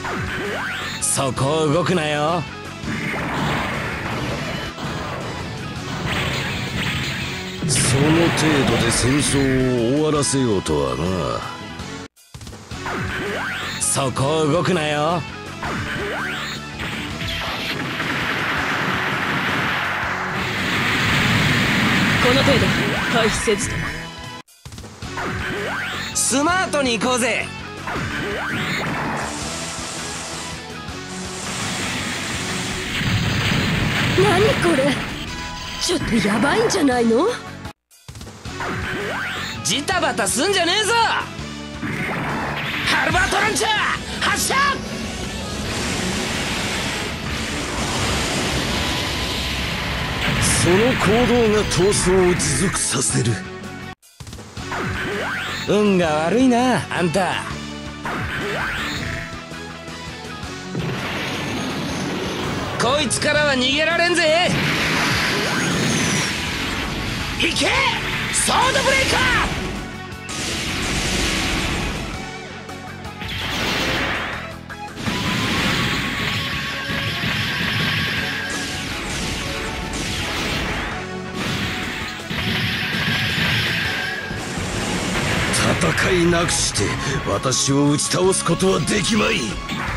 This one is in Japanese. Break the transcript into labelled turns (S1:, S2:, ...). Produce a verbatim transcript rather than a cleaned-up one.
S1: そこを動くなよ。その程度で戦争を終わらせようとはな。そこを動くなよ。
S2: この程度回避せずとも。
S1: スマートに行こうぜ。
S2: 何これ、ちょっとヤバいんじゃないの？
S1: ジタバタすんじゃねえぞ。ハルバートランチャー発射。その行動が闘争を持続させる。運が悪いなあんた。こいつからは逃げられんぜ。行けソードブレイカー。戦いなくして私を打ち倒すことはできまい。